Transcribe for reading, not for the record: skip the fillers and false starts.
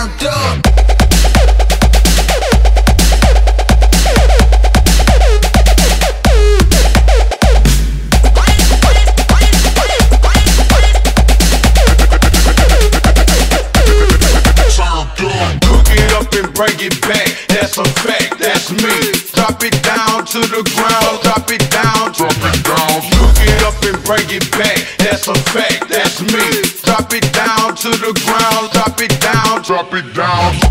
turned up. Bring it back, that's a fact, that's me. Drop it down to the ground, drop it down, drop it down. Look it up and bring it back, that's a fact, that's me. Drop it down to the ground, drop it down, drop it down.